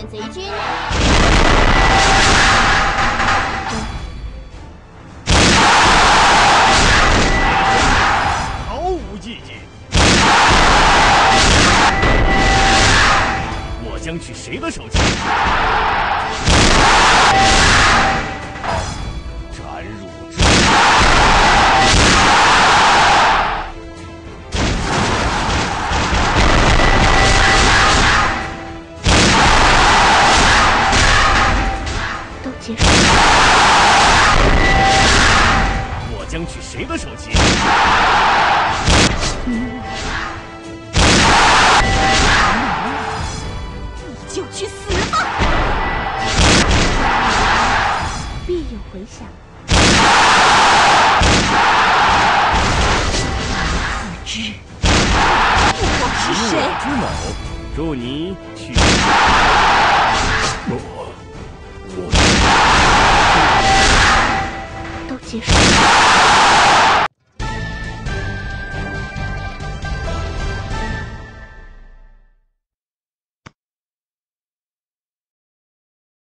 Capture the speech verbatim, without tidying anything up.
面贼军。 毫无意义。我将取谁的首级？斩汝之。 结束。 我将取谁的首级？ 嗯，你就去死吧！必有回响。自知我是谁？ 之某，祝你取。我。 都结束。